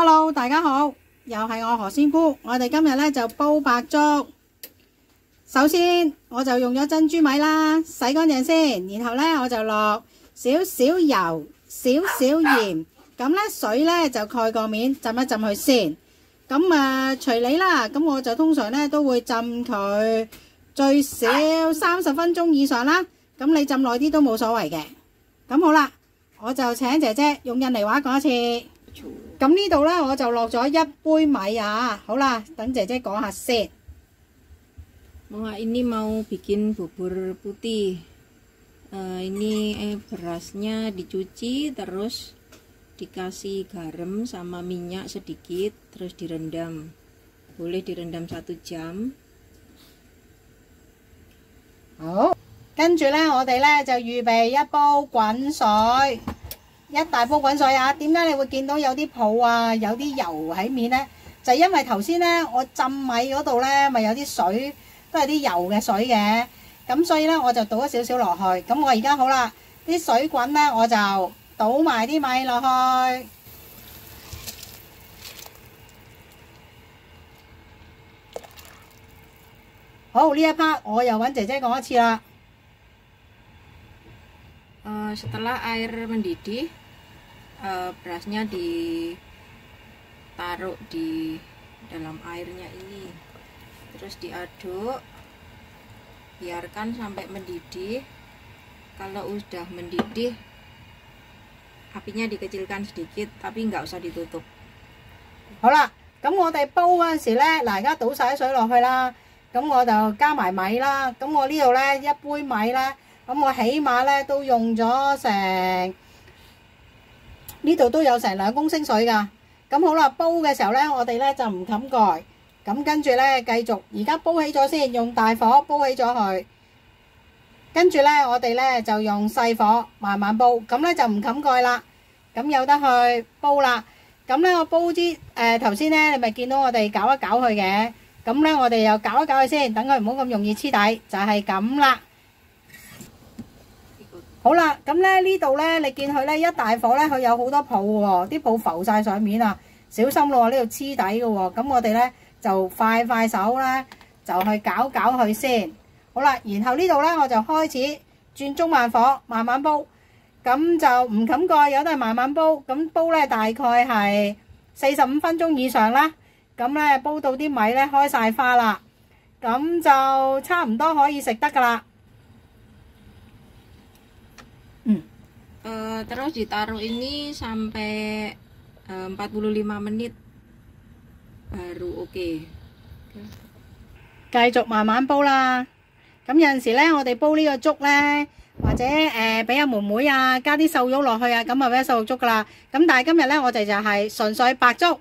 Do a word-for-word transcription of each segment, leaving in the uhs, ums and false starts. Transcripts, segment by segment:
Hello， 大家好，又係我何仙姑。我哋今日咧就煲白粥。首先我就用咗珍珠米啦，洗乾淨先，然後咧我就落少少油、少少鹽，咁咧水咧就蓋個面，浸一浸佢先。咁啊隨你啦，咁我就通常咧都會浸佢最少三十分鐘以上啦。咁你浸耐啲都冇所謂嘅。咁好啦，我就請姐姐用印尼話講一次。咁呢度咧我就落咗一杯米啊。好啦，等姐姐講下先。 Mama ini mau bikin bubur putih. Uh, ini eh, berasnya dicuci, terus dikasih garam sama minyak sedikit, terus direndam. Boleh direndam satu jam. 好，跟住咧我哋咧就預備一煲滾水。一大煲滾水啊！點解你會見到有啲泡啊，有啲油喺面呢？就因為頭先呢，我浸米嗰度呢，咪有啲水，都係啲油嘅水嘅。咁所以呢，我就倒咗少少落去。咁我而家好啦，啲水滾呢，我就倒埋啲米落去。好，呢一 part 我又揾姐姐講一次啦。 Uh, setelah air mendidih, uh, berasnya ditaruh di dalam airnya ini, terus diaduk, biarkan sampai mendidih. Kalau udah mendidih, apinya dikecilkan sedikit, tapi nggak usah ditutup. 好啦，咁我哋煲嗰陣時咧，嗱而家倒晒啲水落去啦，咁我就加埋米啦。咁我呢度咧一杯米咧。咁我起碼咧都用咗成呢度都有成兩公升水㗎。咁好啦，煲嘅時候咧，我哋咧就唔冚蓋。咁跟住咧繼續，而家煲起咗先，用大火煲起咗佢。跟住咧，我哋咧就用細火慢慢煲。咁咧就唔冚蓋啦。咁有得去煲啦。咁咧我煲啲誒頭先咧，你咪見到我哋攪一攪佢嘅。咁咧我哋又攪一攪佢先，等佢唔好咁容易黐底，就係咁啦。好啦，咁咧呢度咧，你見佢咧一大火咧，佢有好多泡喎，啲泡浮晒上面啊，小心咯，呢度黐底嘅喎。咁我哋咧就快快手咧，就去攪攪佢先。好啦，然後呢度咧我就開始轉中慢火，慢慢煲。咁就唔冚蓋，有得慢慢煲。咁煲咧大概係四十五分鐘以上啦。咁咧煲到啲米咧開晒花啦，咁就差唔多可以食得噶啦。 Hmm. Uh, terus ditaruh ini sampai uh, empat puluh lima menit baru oke。 繼續慢慢煲啦。咁有陣時咧，我哋煲呢個粥咧，或者誒俾阿妹妹啊加啲瘦肉落去啊，咁啊變瘦肉粥噶啦。咁但係今日咧，我哋就係純粹白粥。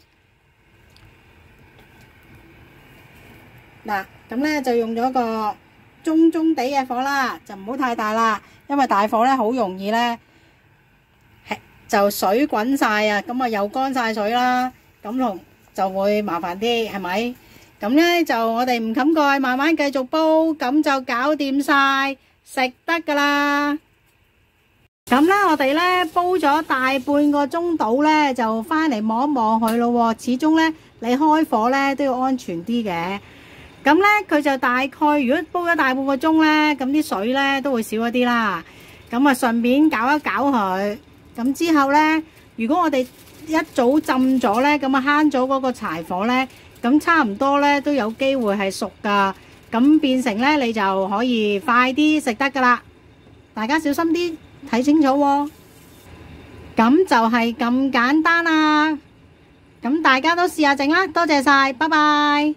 嗱，咁咧就用咗個中中地嘅火啦，就唔好太大啦。因為大火咧好容易咧就水滾晒啊，咁啊又乾晒水啦，咁同就會麻煩啲，係咪？咁咧就我哋唔冚蓋，慢慢繼續煲，咁就搞掂晒，食得噶啦。咁咧我哋咧煲咗大半個鐘到咧，就翻嚟望一望佢咯喎。始終咧你開火咧都要安全啲嘅。咁咧佢就大概如果煲咗大半個鐘咧，咁啲水咧都會少一啲啦。咁啊順便攪一攪佢。咁之後咧，如果我哋一早浸咗咧，咁啊慳咗嗰個柴火咧，咁差唔多咧都有機會係熟㗎。咁變成咧你就可以快啲食得㗎啦。大家小心啲，睇清楚喎。咁就係咁簡單啦。咁大家都試下整啦。多謝晒，拜拜。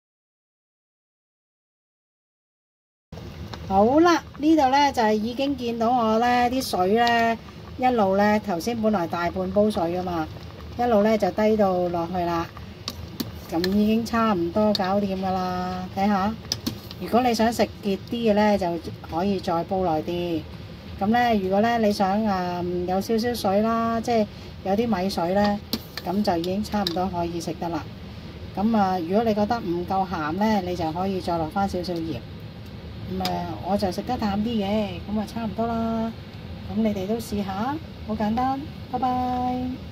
好啦，呢度咧就係已經見到我咧啲水咧一路咧頭先本來大半煲水噶嘛，一路咧就低到落去啦。咁已經差唔多搞掂噶啦，睇下。如果你想食結啲嘅咧，就可以再煲耐啲。咁咧，如果咧你想啊有少少水啦，即係有啲米水咧，咁就已經差唔多可以食得啦。咁啊，如果你覺得唔夠鹹咧，你就可以再落翻少少鹽。咁誒，我就食得淡啲嘅，咁啊差唔多啦。咁你哋都試下，好簡單。拜拜。